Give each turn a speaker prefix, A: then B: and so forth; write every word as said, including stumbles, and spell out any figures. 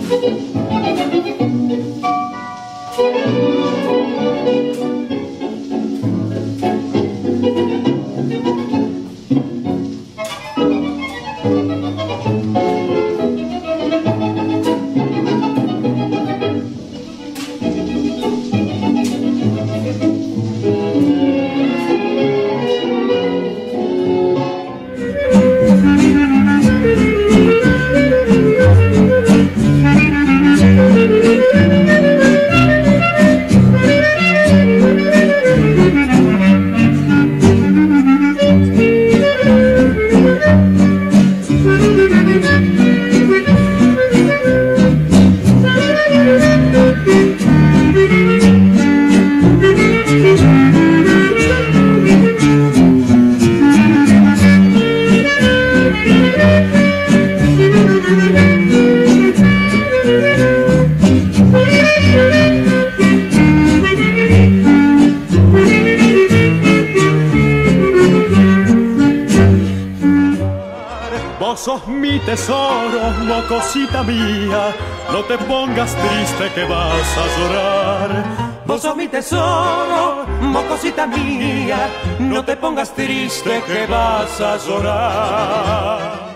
A: Vos sos mi tesoro, mocosita mía, no te pongas triste que vas a llorar.
B: Vos sos mi tesoro, mocosita mía, no te pongas triste que vas a llorar.